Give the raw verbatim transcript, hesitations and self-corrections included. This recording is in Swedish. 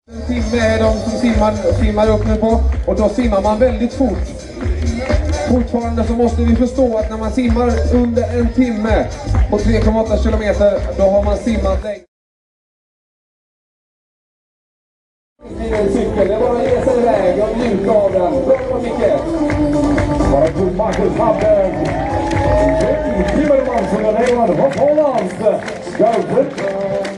En timme är de som simmar, simmar upp nu på, och då simmar man väldigt fort. Fortfarande så måste vi förstå att när man simmar under en timme på tre komma åtta kilometer, då har man simmat länge. En cykel, det är bara att ge sig iväg och njuta av den. Bra Micke! Bara tog Marcus Hamberg. Timmermans och den här var Hollands. Go